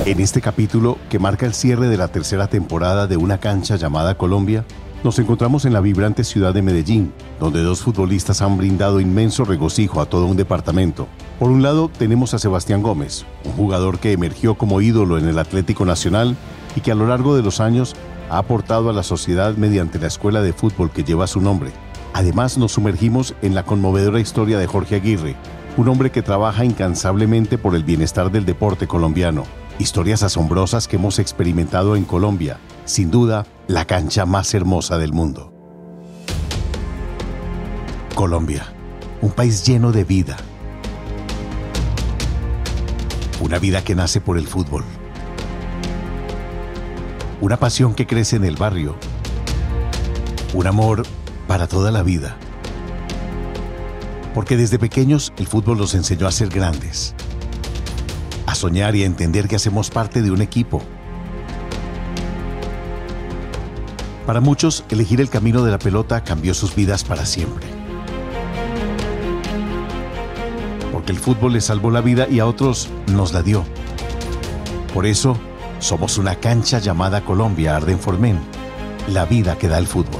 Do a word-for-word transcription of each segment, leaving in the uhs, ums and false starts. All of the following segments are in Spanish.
En este capítulo, que marca el cierre de la tercera temporada de Una cancha llamada Colombia, nos encontramos en la vibrante ciudad de Medellín, donde dos futbolistas han brindado inmenso regocijo a todo un departamento. Por un lado, tenemos a Sebastián Gómez, un jugador que emergió como ídolo en el Atlético Nacional y que a lo largo de los años ha aportado a la sociedad mediante la escuela de fútbol que lleva su nombre. Además, nos sumergimos en la conmovedora historia de Jorge Aguirre, un hombre que trabaja incansablemente por el bienestar del deporte colombiano. Historias asombrosas que hemos experimentado en Colombia, sin duda, la cancha más hermosa del mundo. Colombia, un país lleno de vida. Una vida que nace por el fútbol. Una pasión que crece en el barrio. Un amor para toda la vida. Porque desde pequeños el fútbol nos enseñó a ser grandes, a soñar y a entender que hacemos parte de un equipo. Para muchos, elegir el camino de la pelota cambió sus vidas para siempre. Porque el fútbol les salvó la vida y a otros nos la dio. Por eso, somos una cancha llamada Colombia Arden Formen, la vida que da el fútbol.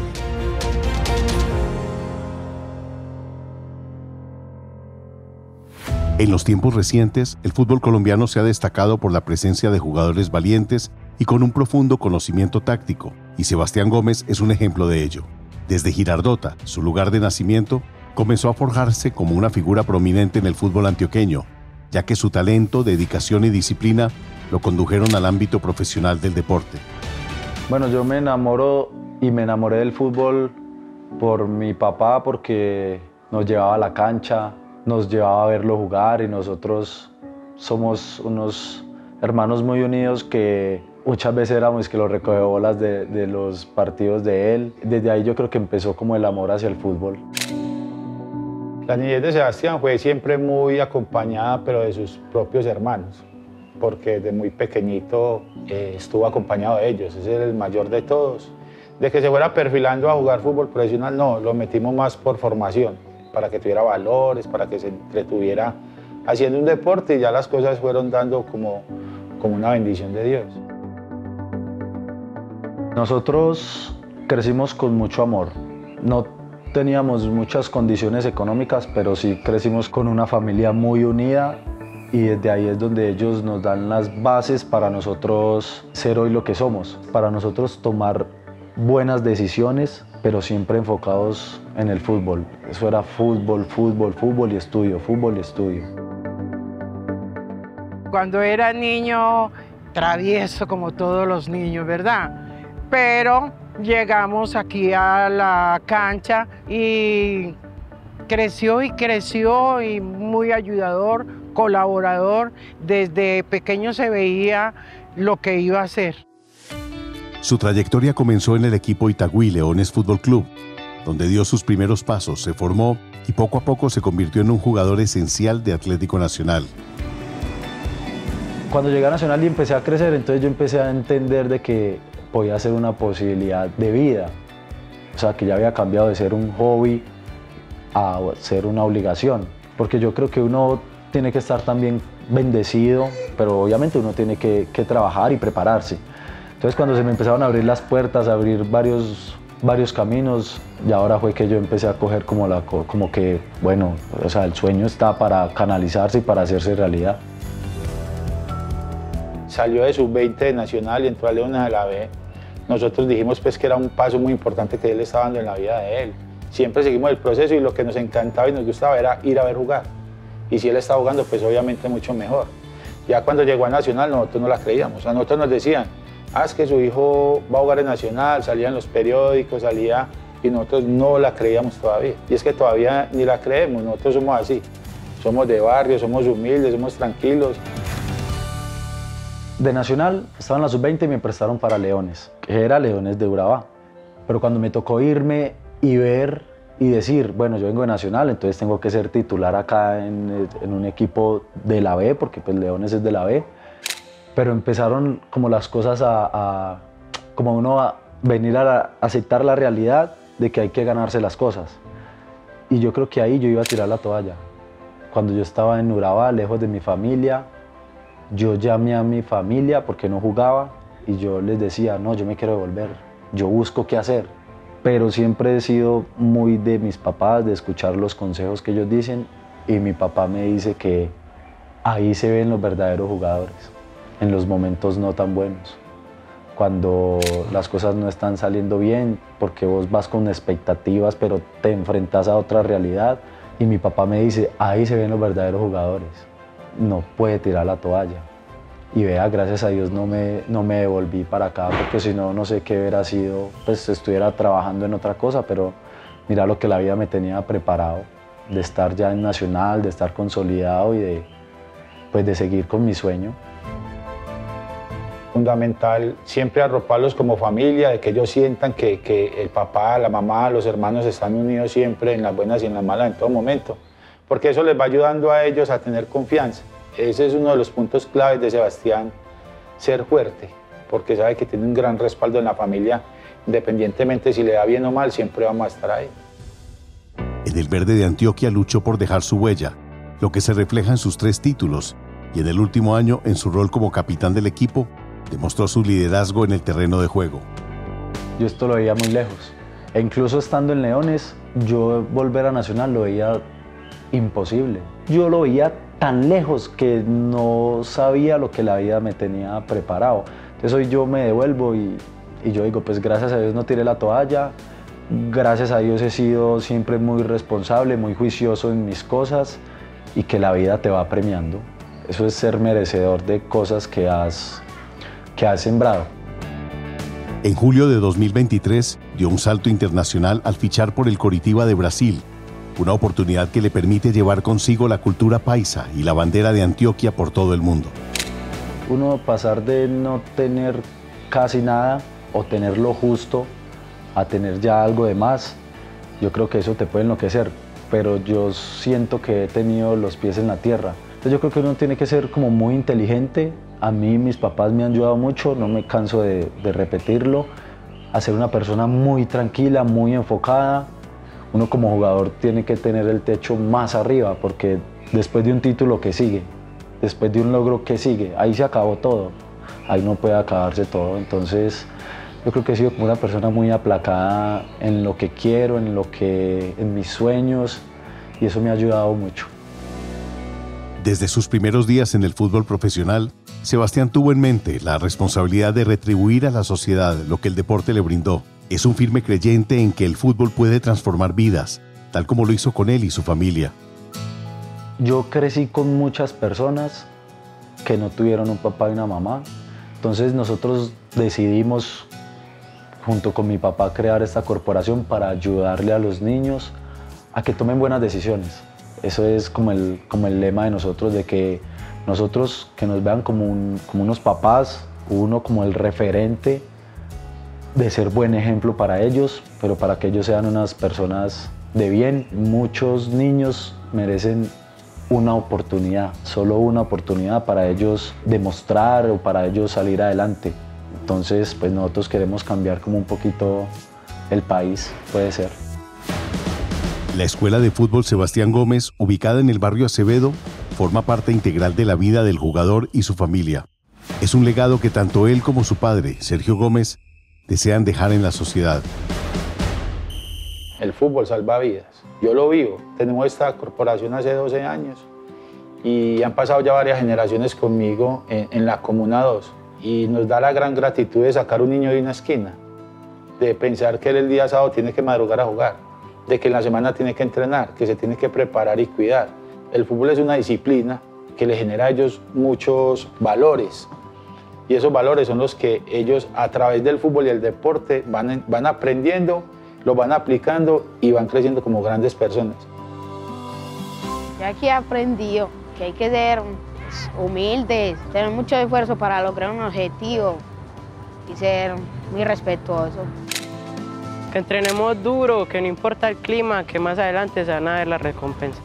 En los tiempos recientes, el fútbol colombiano se ha destacado por la presencia de jugadores valientes y con un profundo conocimiento táctico, y Sebastián Gómez es un ejemplo de ello. Desde Girardota, su lugar de nacimiento, comenzó a forjarse como una figura prominente en el fútbol antioqueño, ya que su talento, dedicación y disciplina lo condujeron al ámbito profesional del deporte. Bueno, yo me enamoro y me enamoré del fútbol por mi papá, porque nos llevaba a la cancha, nos llevaba a verlo jugar y nosotros somos unos hermanos muy unidos que muchas veces éramos que los recogebolas de, de los partidos de él. Desde ahí yo creo que empezó como el amor hacia el fútbol. La niñez de Sebastián fue siempre muy acompañada, pero de sus propios hermanos, porque desde muy pequeñito eh, estuvo acompañado de ellos, ese era el mayor de todos. De que se fuera perfilando a jugar fútbol profesional, no, lo metimos más por formación, para que tuviera valores, para que se entretuviera haciendo un deporte, y ya las cosas fueron dando como, como una bendición de Dios. Nosotros crecimos con mucho amor. No teníamos muchas condiciones económicas, pero sí crecimos con una familia muy unida, y desde ahí es donde ellos nos dan las bases para nosotros ser hoy lo que somos, para nosotros tomar buenas decisiones, pero siempre enfocados en el fútbol. Eso era fútbol, fútbol, fútbol y estudio, fútbol y estudio. Cuando era niño, travieso como todos los niños, ¿verdad? Pero llegamos aquí a la cancha y creció y creció y muy ayudador, colaborador. Desde pequeño se veía lo que iba a hacer. Su trayectoria comenzó en el equipo Itagüí Leones Fútbol Club, donde dio sus primeros pasos, se formó y poco a poco se convirtió en un jugador esencial de Atlético Nacional. Cuando llegué a Nacional y empecé a crecer, entonces yo empecé a entender de que podía ser una posibilidad de vida. O sea, que ya había cambiado de ser un hobby a ser una obligación. Porque yo creo que uno tiene que estar también bendecido, pero obviamente uno tiene que, que trabajar y prepararse. Entonces cuando se me empezaron a abrir las puertas, a abrir varios, varios caminos, y ahora fue que yo empecé a coger como, la, como que, bueno, o sea, el sueño está para canalizarse y para hacerse realidad. Salió de sub veinte de Nacional y entró a Leones de la B. Nosotros dijimos pues que era un paso muy importante que él estaba dando en la vida de él. Siempre seguimos el proceso y lo que nos encantaba y nos gustaba era ir a ver jugar. Y si él estaba jugando, pues obviamente mucho mejor. Ya cuando llegó a Nacional nosotros no la creíamos. A nosotros nos decían, ah, es que su hijo va a jugar en Nacional, salía en los periódicos, salía, y nosotros no la creíamos todavía. Y es que todavía ni la creemos, nosotros somos así. Somos de barrio, somos humildes, somos tranquilos. De Nacional estaba en la sub veinte y me prestaron para Leones, que era Leones de Urabá. Pero cuando me tocó irme y ver y decir, bueno, yo vengo de Nacional, entonces tengo que ser titular acá en, en un equipo de la B, porque pues Leones es de la B. Pero empezaron como las cosas a, a como uno a venir a, la, a aceptar la realidad de que hay que ganarse las cosas. Y yo creo que ahí yo iba a tirar la toalla. Cuando yo estaba en Urabá, lejos de mi familia, Yo llamé a mi familia porque no jugaba y yo les decía, no, yo me quiero devolver, yo busco qué hacer. Pero siempre he sido muy de mis papás, de escuchar los consejos que ellos dicen, y mi papá me dice que ahí se ven los verdaderos jugadores, en los momentos no tan buenos, cuando las cosas no están saliendo bien, porque vos vas con expectativas, pero te enfrentas a otra realidad, y mi papá me dice, ahí se ven los verdaderos jugadores, no puede tirar la toalla. Y vea, gracias a Dios no me, no me devolví para acá, porque si no, no sé qué hubiera sido, pues estuviera trabajando en otra cosa, pero mira lo que la vida me tenía preparado, de estar ya en Nacional, de estar consolidado y de, pues, de seguir con mi sueño. Fundamental siempre arroparlos como familia, de que ellos sientan que, que el papá, la mamá, los hermanos están unidos siempre en las buenas y en las malas en todo momento, porque eso les va ayudando a ellos a tener confianza. Ese es uno de los puntos claves de Sebastián, ser fuerte, porque sabe que tiene un gran respaldo en la familia, independientemente si le da bien o mal, siempre vamos a estar ahí. En el verde de Antioquia luchó por dejar su huella, lo que se refleja en sus tres títulos, y en el último año, en su rol como capitán del equipo, demostró su liderazgo en el terreno de juego. Yo esto lo veía muy lejos, e incluso estando en Leones, yo volver a Nacional lo veía imposible. Yo lo veía tan lejos que no sabía lo que la vida me tenía preparado. Entonces hoy yo me devuelvo y, y yo digo, pues gracias a Dios no tiré la toalla, gracias a Dios he sido siempre muy responsable, muy juicioso en mis cosas y que la vida te va premiando. Eso es ser merecedor de cosas que has, que has sembrado. En julio de dos mil veintitrés dio un salto internacional al fichar por el Coritiba de Brasil, una oportunidad que le permite llevar consigo la cultura paisa y la bandera de Antioquia por todo el mundo. Uno pasar de no tener casi nada o tener lo justo a tener ya algo de más, yo creo que eso te puede enloquecer, pero yo siento que he tenido los pies en la tierra. Entonces yo creo que uno tiene que ser como muy inteligente. A mí mis papás me han ayudado mucho, no me canso de, de repetirlo, a ser una persona muy tranquila, muy enfocada. Uno como jugador tiene que tener el techo más arriba, porque después de un título, ¿qué sigue? Después de un logro, ¿qué sigue? Ahí se acabó todo, ahí no puede acabarse todo. Entonces yo creo que he sido como una persona muy aplacada en lo que quiero, en, lo que, en mis sueños, y eso me ha ayudado mucho. Desde sus primeros días en el fútbol profesional, Sebastián tuvo en mente la responsabilidad de retribuir a la sociedad lo que el deporte le brindó. Es un firme creyente en que el fútbol puede transformar vidas, tal como lo hizo con él y su familia. Yo crecí con muchas personas que no tuvieron un papá y una mamá. Entonces nosotros decidimos, junto con mi papá, crear esta corporación para ayudarle a los niños a que tomen buenas decisiones. Eso es como el, como el lema de nosotros, de que nosotros que nos vean como, un, como unos papás, uno como el referente de ser buen ejemplo para ellos, pero para que ellos sean unas personas de bien. Muchos niños merecen una oportunidad, solo una oportunidad para ellos demostrar o para ellos salir adelante. Entonces, pues nosotros queremos cambiar como un poquito el país, puede ser. La Escuela de Fútbol Sebastián Gómez, ubicada en el barrio Acevedo, forma parte integral de la vida del jugador y su familia. Es un legado que tanto él como su padre, Sergio Gómez, desean dejar en la sociedad. El fútbol salva vidas. Yo lo vivo. Tenemos esta corporación hace doce años y han pasado ya varias generaciones conmigo en, en la Comuna dos. Y nos da la gran gratitud de sacar un niño de una esquina, de pensar que él el día sábado tiene que madrugar a jugar, de que en la semana tiene que entrenar, que se tiene que preparar y cuidar. El fútbol es una disciplina que le genera a ellos muchos valores. Y esos valores son los que ellos a través del fútbol y el deporte van, van aprendiendo, los van aplicando y van creciendo como grandes personas. Yo aquí he aprendido que hay que ser humildes, tener mucho esfuerzo para lograr un objetivo y ser muy respetuoso. Que entrenemos duro, que no importa el clima, que más adelante se van a ver las recompensas.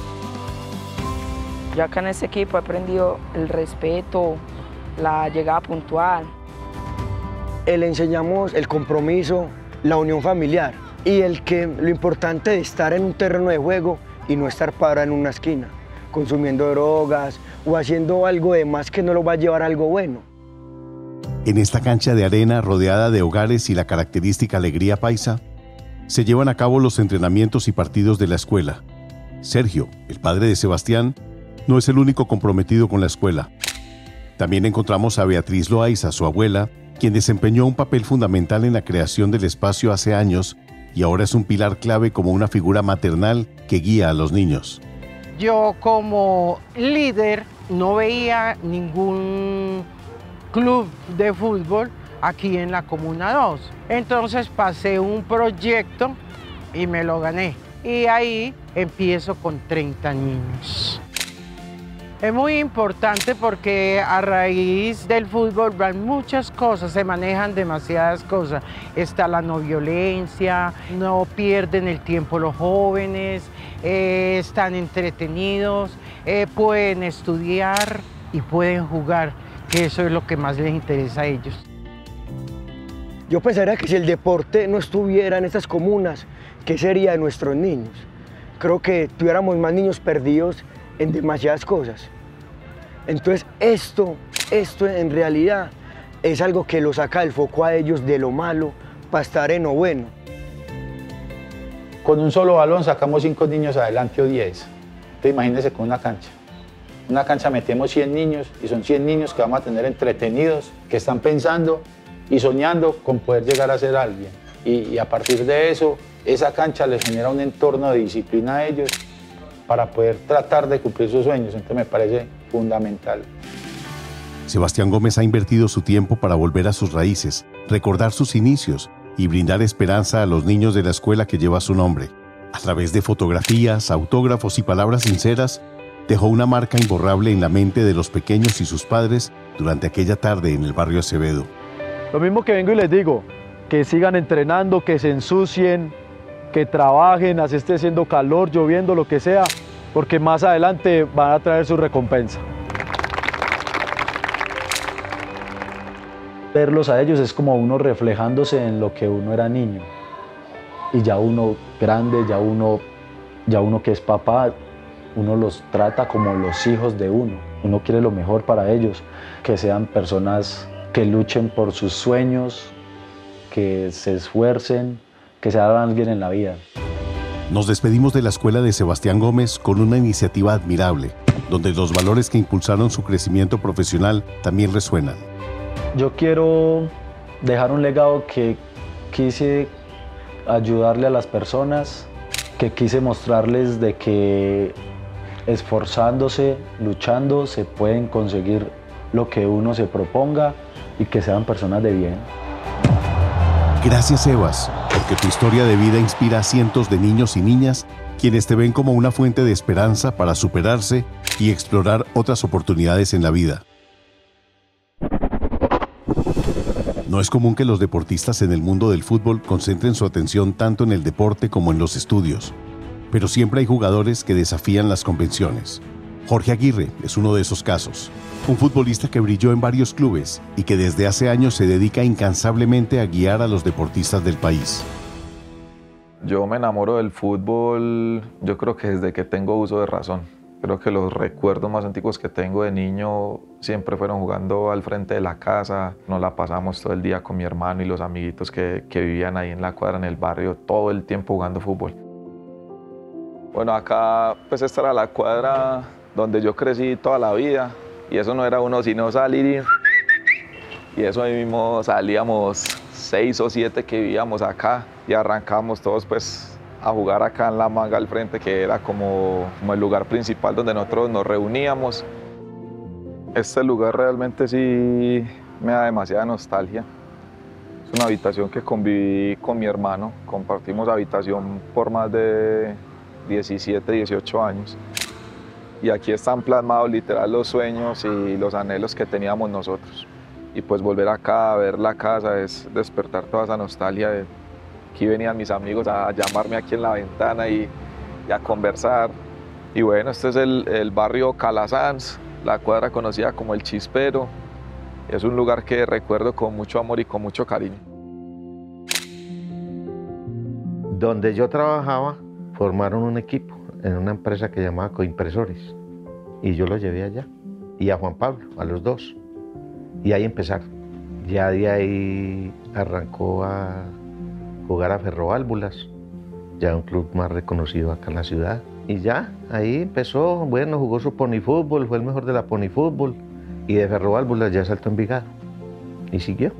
Yo acá en este equipo he aprendido el respeto, la llegada puntual. Le enseñamos el compromiso, la unión familiar y el que lo importante de estar en un terreno de juego y no estar parado en una esquina, consumiendo drogas o haciendo algo de más que no lo va a llevar a algo bueno. En esta cancha de arena rodeada de hogares y la característica alegría paisa, se llevan a cabo los entrenamientos y partidos de la escuela. Sergio, el padre de Sebastián, no es el único comprometido con la escuela. También encontramos a Beatriz Loaiza, su abuela, quien desempeñó un papel fundamental en la creación del espacio hace años y ahora es un pilar clave como una figura maternal que guía a los niños. Yo como líder no veía ningún club de fútbol aquí en la Comuna dos. Entonces pasé un proyecto y me lo gané. Y ahí empiezo con treinta niños. Es muy importante porque a raíz del fútbol van muchas cosas, se manejan demasiadas cosas. Está la no violencia, no pierden el tiempo los jóvenes, eh, están entretenidos, eh, pueden estudiar y pueden jugar, que eso es lo que más les interesa a ellos. Yo pensaría que si el deporte no estuviera en estas comunas, ¿qué sería de nuestros niños? Creo que tuviéramos más niños perdidos en demasiadas cosas. Entonces esto, esto en realidad es algo que lo saca del foco a ellos de lo malo para estar en lo bueno. Con un solo balón sacamos cinco niños adelante o diez. Entonces imagínense con una cancha. Una cancha metemos cien niños y son cien niños que vamos a tener entretenidos, que están pensando y soñando con poder llegar a ser alguien. Y, y a partir de eso, esa cancha les genera un entorno de disciplina a ellos para poder tratar de cumplir sus sueños. Entonces me parece fundamental. Sebastián Gómez ha invertido su tiempo para volver a sus raíces, recordar sus inicios y brindar esperanza a los niños de la escuela que lleva su nombre. A través de fotografías, autógrafos y palabras sinceras, dejó una marca imborrable en la mente de los pequeños y sus padres durante aquella tarde en el barrio Acevedo. Lo mismo que vengo y les digo, que sigan entrenando, que se ensucien, que trabajen, así esté haciendo calor, lloviendo, lo que sea, porque más adelante van a traer su recompensa. Verlos a ellos es como uno reflejándose en lo que uno era niño. Y ya uno grande, ya uno, ya uno que es papá, uno los trata como los hijos de uno. Uno quiere lo mejor para ellos, que sean personas que luchen por sus sueños, que se esfuercen, que se hagan alguien en la vida. Nos despedimos de la escuela de Sebastián Gómez con una iniciativa admirable, donde los valores que impulsaron su crecimiento profesional también resuenan. Yo quiero dejar un legado que quise ayudarle a las personas, que quise mostrarles de que esforzándose, luchando, se pueden conseguir lo que uno se proponga y que sean personas de bien. Gracias, Sebas, porque tu historia de vida inspira a cientos de niños y niñas quienes te ven como una fuente de esperanza para superarse y explorar otras oportunidades en la vida. No es común que los deportistas en el mundo del fútbol concentren su atención tanto en el deporte como en los estudios, pero siempre hay jugadores que desafían las convenciones. Jorge Aguirre es uno de esos casos, un futbolista que brilló en varios clubes y que desde hace años se dedica incansablemente a guiar a los deportistas del país. Yo me enamoro del fútbol, yo creo que desde que tengo uso de razón. Creo que los recuerdos más antiguos que tengo de niño siempre fueron jugando al frente de la casa. Nos la pasamos todo el día con mi hermano y los amiguitos que, que vivían ahí en la cuadra, en el barrio, todo el tiempo jugando fútbol. Bueno, acá pues esta era la cuadra donde yo crecí toda la vida y eso no era uno sino salir y, y eso ahí mismo salíamos seis o siete que vivíamos acá y arrancábamos todos pues a jugar acá en la manga al frente, que era como, como el lugar principal donde nosotros nos reuníamos. Este lugar realmente sí me da demasiada nostalgia. Es una habitación que conviví con mi hermano, compartimos habitación por más de diecisiete, dieciocho años. Y aquí están plasmados literal los sueños y los anhelos que teníamos nosotros. Y pues volver acá a ver la casa es despertar toda esa nostalgia de aquí venían mis amigos a llamarme aquí en la ventana y, y a conversar. Y bueno, este es el, el barrio Calasanz, la cuadra conocida como El Chispero. Es un lugar que recuerdo con mucho amor y con mucho cariño. Donde yo trabajaba, formaron un equipo en una empresa que llamaba Coimpresores y yo lo llevé allá. y a Juan Pablo, a los dos. Y ahí empezaron. Ya de ahí arrancó a jugar a Ferroválvulas, ya un club más reconocido acá en la ciudad. Y ya, ahí empezó, bueno, jugó su ponifútbol, fue el mejor de la ponifútbol. Y de Ferroválvulas ya saltó a Envigado. Y siguió.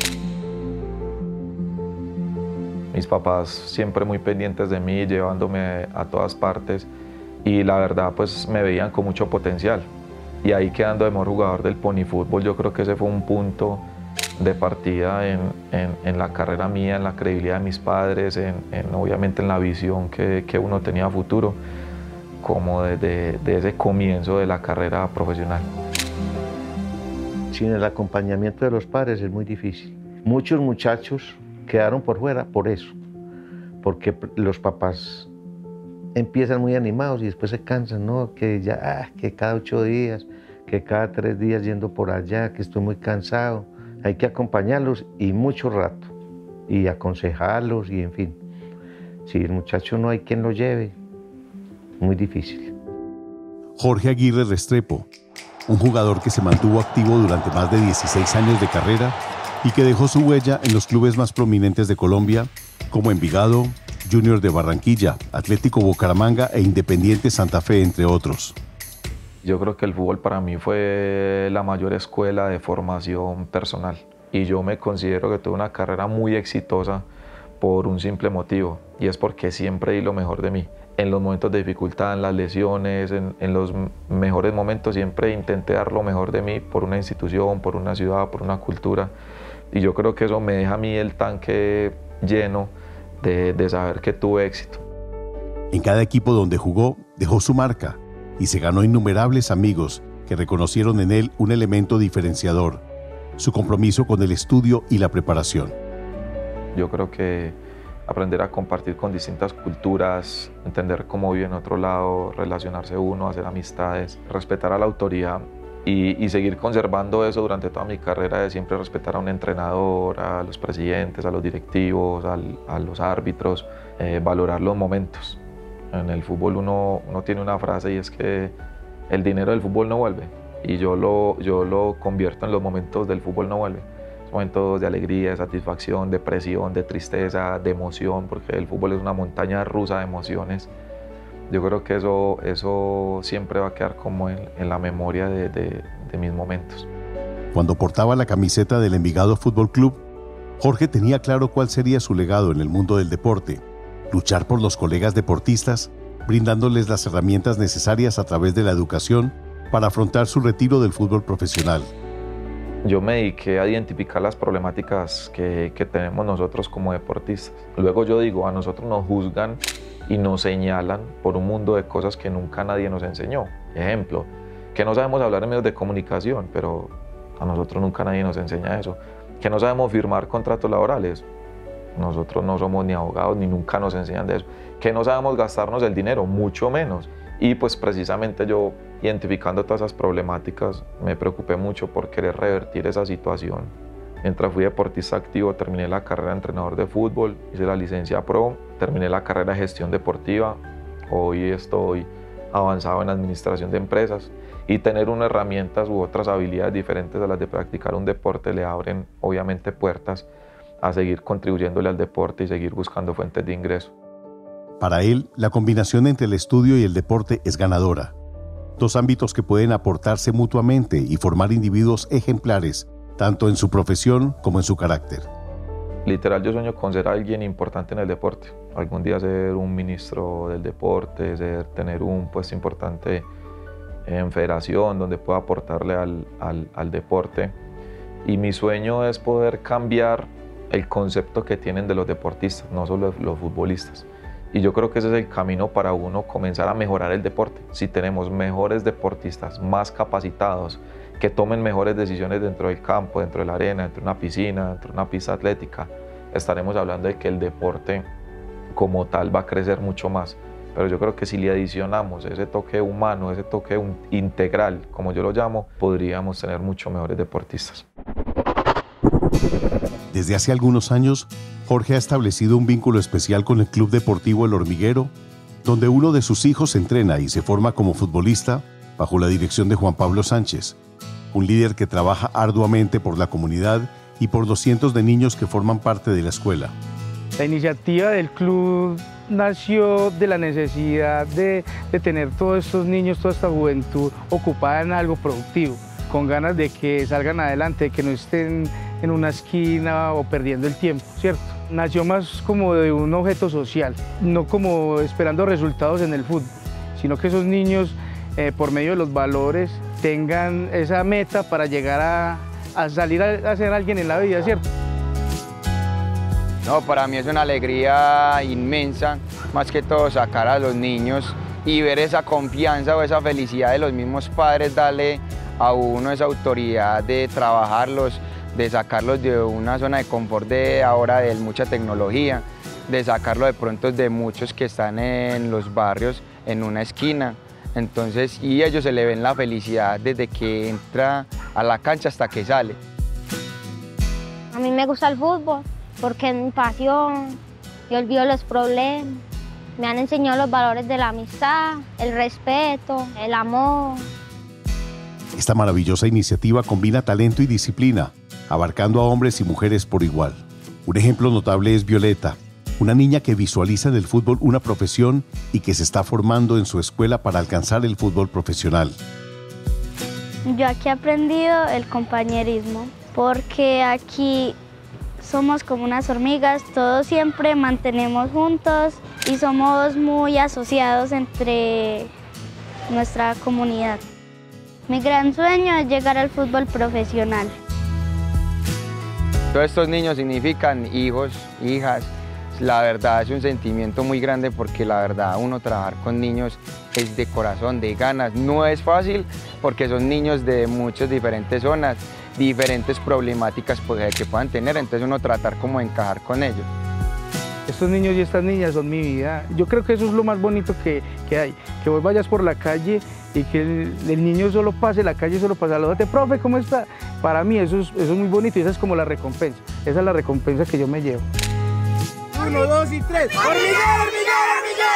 Mis papás siempre muy pendientes de mí, llevándome a todas partes. Y la verdad, pues me veían con mucho potencial. Y ahí quedando de mejor jugador del ponifútbol, yo creo que ese fue un punto de partida en, en, en la carrera mía, en la credibilidad de mis padres, en, en, obviamente en la visión que, que uno tenía a futuro, como desde de ese comienzo de la carrera profesional. Sin el acompañamiento de los padres es muy difícil. Muchos muchachos quedaron por fuera por eso, porque los papás empiezan muy animados y después se cansan, ¿no? Que ya, ah, que cada ocho días, que cada tres días yendo por allá, que estoy muy cansado. Hay que acompañarlos y mucho rato, y aconsejarlos y en fin. Si el muchacho no hay quien lo lleve, muy difícil. Jorge Aguirre Restrepo, un jugador que se mantuvo activo durante más de dieciséis años de carrera y que dejó su huella en los clubes más prominentes de Colombia, como Envigado, Junior de Barranquilla, Atlético Bucaramanga e Independiente Santa Fe, entre otros. Yo creo que el fútbol para mí fue la mayor escuela de formación personal y yo me considero que tuve una carrera muy exitosa por un simple motivo, y es porque siempre di lo mejor de mí. En los momentos de dificultad, en las lesiones, en, en los mejores momentos siempre intenté dar lo mejor de mí por una institución, por una ciudad, por una cultura, y yo creo que eso me deja a mí el tanque lleno de, de saber que tuve éxito. En cada equipo donde jugó dejó su marca y se ganó innumerables amigos que reconocieron en él un elemento diferenciador, su compromiso con el estudio y la preparación. Yo creo que aprender a compartir con distintas culturas, entender cómo vive en otro lado, relacionarse uno, hacer amistades, respetar a la autoridad y, y seguir conservando eso durante toda mi carrera, de siempre respetar a un entrenador, a los presidentes, a los directivos, al, a los árbitros, eh, valorar los momentos. En el fútbol uno, uno tiene una frase y es que el dinero del fútbol no vuelve, y yo lo, yo lo convierto en los momentos del fútbol no vuelve. Momentos de alegría, de satisfacción, de presión, de tristeza, de emoción, porque el fútbol es una montaña rusa de emociones. Yo creo que eso, eso siempre va a quedar como en, en la memoria de, de, de mis momentos. Cuando portaba la camiseta del Envigado Fútbol Club, Jorge tenía claro cuál sería su legado en el mundo del deporte: luchar por los colegas deportistas, brindándoles las herramientas necesarias a través de la educación para afrontar su retiro del fútbol profesional. Yo me dediqué a identificar las problemáticas que, que tenemos nosotros como deportistas. Luego yo digo, a nosotros nos juzgan y nos señalan por un mundo de cosas que nunca nadie nos enseñó. Ejemplo, que no sabemos hablar en medios de comunicación, pero a nosotros nunca nadie nos enseña eso. Que no sabemos firmar contratos laborales. Nosotros no somos ni abogados ni nunca nos enseñan de eso. Que no sabemos gastarnos el dinero, mucho menos. Y pues precisamente yo, identificando todas esas problemáticas, me preocupé mucho por querer revertir esa situación. Mientras fui deportista activo, terminé la carrera de entrenador de fútbol, hice la licencia pro, terminé la carrera de gestión deportiva. Hoy estoy avanzado en administración de empresas, y tener unas herramientas u otras habilidades diferentes a las de practicar un deporte le abren obviamente puertas a seguir contribuyéndole al deporte y seguir buscando fuentes de ingreso. Para él, la combinación entre el estudio y el deporte es ganadora. Dos ámbitos que pueden aportarse mutuamente y formar individuos ejemplares, tanto en su profesión como en su carácter. Literal, yo sueño con ser alguien importante en el deporte. Algún día ser un ministro del deporte, ser, tener un puesto importante en federación donde pueda aportarle al, al, al deporte. Y mi sueño es poder cambiar el concepto que tienen de los deportistas, no solo los futbolistas. Y yo creo que ese es el camino para uno comenzar a mejorar el deporte. Si tenemos mejores deportistas, más capacitados, que tomen mejores decisiones dentro del campo, dentro de la arena, dentro de una piscina, dentro de una pista atlética, estaremos hablando de que el deporte como tal va a crecer mucho más. Pero yo creo que si le adicionamos ese toque humano, ese toque integral, como yo lo llamo, podríamos tener mucho mejores deportistas. Desde hace algunos años, Jorge ha establecido un vínculo especial con el Club Deportivo El Hormiguero, donde uno de sus hijos entrena y se forma como futbolista bajo la dirección de Juan Pablo Sánchez, un líder que trabaja arduamente por la comunidad y por los cientos de niños que forman parte de la escuela. La iniciativa del club nació de la necesidad de, de tener todos estos niños, toda esta juventud ocupada en algo productivo, con ganas de que salgan adelante, de que no estén en una esquina o perdiendo el tiempo, ¿cierto? Nació más como de un objeto social, no como esperando resultados en el fútbol, sino que esos niños, eh, por medio de los valores, tengan esa meta para llegar a, a salir a, a ser alguien en la vida, ¿cierto? No, para mí es una alegría inmensa, más que todo sacar a los niños y ver esa confianza o esa felicidad de los mismos padres, darle a uno esa autoridad de trabajarlos, de sacarlos de una zona de confort de ahora de mucha tecnología, de sacarlo de pronto de muchos que están en los barrios en una esquina. Entonces, y ellos se le ven la felicidad desde que entra a la cancha hasta que sale. A mí me gusta el fútbol porque es mi pasión, yo olvido los problemas, me han enseñado los valores de la amistad, el respeto, el amor. Esta maravillosa iniciativa combina talento y disciplina, abarcando a hombres y mujeres por igual. Un ejemplo notable es Violeta, una niña que visualiza en el fútbol una profesión y que se está formando en su escuela para alcanzar el fútbol profesional. Yo aquí he aprendido el compañerismo, porque aquí somos como unas hormigas, todos siempre mantenemos juntos y somos muy asociados entre nuestra comunidad. Mi gran sueño es llegar al fútbol profesional. Todos estos niños significan hijos, hijas. La verdad es un sentimiento muy grande porque la verdad uno trabajar con niños es de corazón, de ganas. No es fácil porque son niños de muchas diferentes zonas, diferentes problemáticas que puedan tener, entonces uno tratar como de encajar con ellos. Estos niños y estas niñas son mi vida. Yo creo que eso es lo más bonito que, que hay, que vos vayas por la calle y que el, el niño solo pase la calle, solo pasa, saludate, profe, ¿cómo está? Para mí eso es, eso es muy bonito y esa es como la recompensa, esa es la recompensa que yo me llevo. Uno, dos y tres. ¡Hormiguero, hormiguero,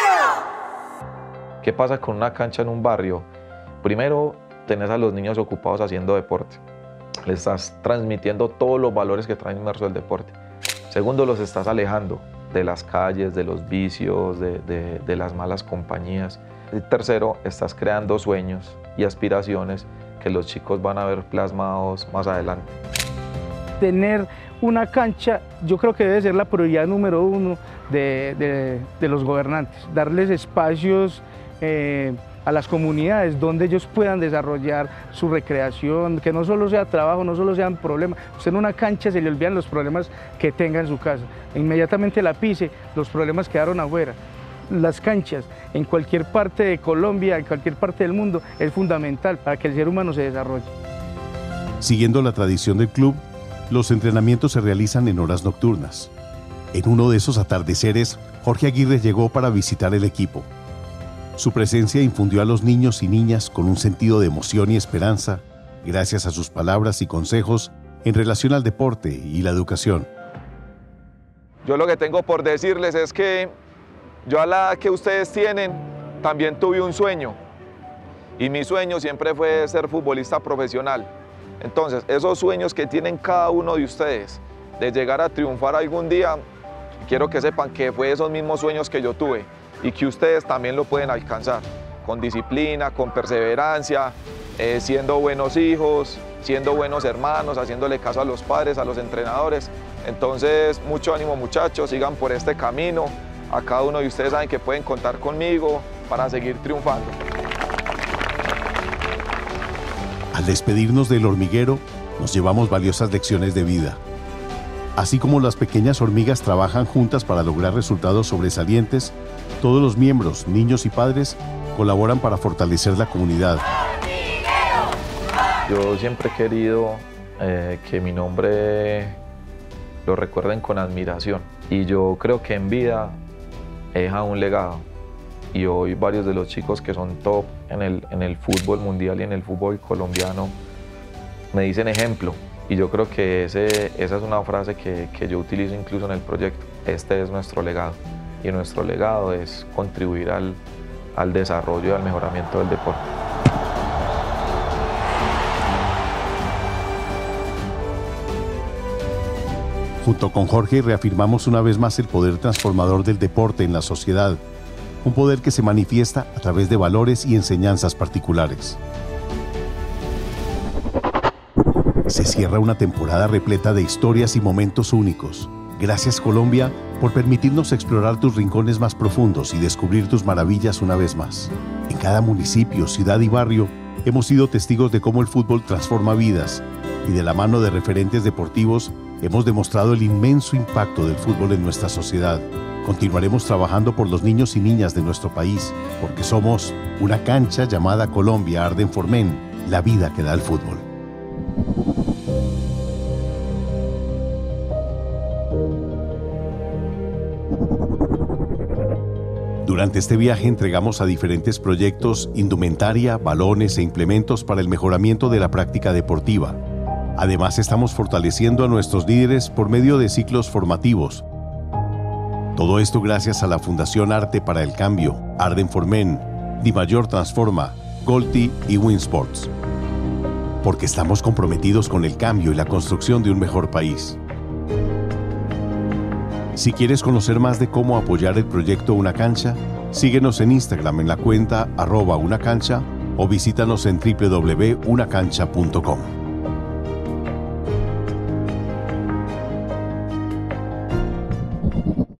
hormiguero! ¿Qué pasa con una cancha en un barrio? Primero, tenés a los niños ocupados haciendo deporte. Les estás transmitiendo todos los valores que trae inmerso el deporte. Segundo, los estás alejando de las calles, de los vicios, de, de, de las malas compañías. Y tercero, estás creando sueños y aspiraciones que los chicos van a ver plasmados más adelante. Tener una cancha, yo creo que debe ser la prioridad número uno de, de, de los gobernantes, darles espacios eh, a las comunidades donde ellos puedan desarrollar su recreación, que no solo sea trabajo, no solo sean problemas. Usted en una cancha se le olvidan los problemas que tenga en su casa, inmediatamente la pise, los problemas quedaron afuera. Las canchas en cualquier parte de Colombia, en cualquier parte del mundo, es fundamental para que el ser humano se desarrolle. Siguiendo la tradición del club, los entrenamientos se realizan en horas nocturnas. En uno de esos atardeceres, Jorge Aguirre llegó para visitar el equipo. Su presencia infundió a los niños y niñas con un sentido de emoción y esperanza, gracias a sus palabras y consejos en relación al deporte y la educación. Yo lo que tengo por decirles es que yo a la edad que ustedes tienen también tuve un sueño y mi sueño siempre fue ser futbolista profesional. Entonces, esos sueños que tienen cada uno de ustedes de llegar a triunfar algún día, quiero que sepan que fue esos mismos sueños que yo tuve y que ustedes también lo pueden alcanzar con disciplina, con perseverancia, eh, siendo buenos hijos, siendo buenos hermanos, haciéndole caso a los padres, a los entrenadores. Entonces, mucho ánimo muchachos, sigan por este camino. A cada uno de ustedes saben que pueden contar conmigo para seguir triunfando. Al despedirnos del hormiguero, nos llevamos valiosas lecciones de vida. Así como las pequeñas hormigas trabajan juntas para lograr resultados sobresalientes, todos los miembros, niños y padres, colaboran para fortalecer la comunidad. Yo siempre he querido eh, que mi nombre lo recuerden con admiración y yo creo que en vida he dejado un legado. Y hoy varios de los chicos que son top en el, en el fútbol mundial y en el fútbol colombiano me dicen ejemplo. Y yo creo que ese, esa es una frase que, que yo utilizo incluso en el proyecto. Este es nuestro legado. Y nuestro legado es contribuir al, al desarrollo y al mejoramiento del deporte. Junto con Jorge reafirmamos una vez más el poder transformador del deporte en la sociedad, un poder que se manifiesta a través de valores y enseñanzas particulares. Se cierra una temporada repleta de historias y momentos únicos. Gracias, Colombia, por permitirnos explorar tus rincones más profundos y descubrir tus maravillas una vez más. En cada municipio, ciudad y barrio, hemos sido testigos de cómo el fútbol transforma vidas y de la mano de referentes deportivos hemos demostrado el inmenso impacto del fútbol en nuestra sociedad. Continuaremos trabajando por los niños y niñas de nuestro país, porque somos una cancha llamada Colombia Arde en Formen, la vida que da el fútbol. Durante este viaje entregamos a diferentes proyectos indumentaria, balones e implementos para el mejoramiento de la práctica deportiva. Además, estamos fortaleciendo a nuestros líderes por medio de ciclos formativos. Todo esto gracias a la Fundación Arte para el Cambio, Arde en Formen, Dimayor Transforma, Golti y Winsports. Porque estamos comprometidos con el cambio y la construcción de un mejor país. Si quieres conocer más de cómo apoyar el proyecto Una Cancha, síguenos en Instagram en la cuenta arroba una cancha o visítanos en doble u doble u doble u punto una cancha punto com.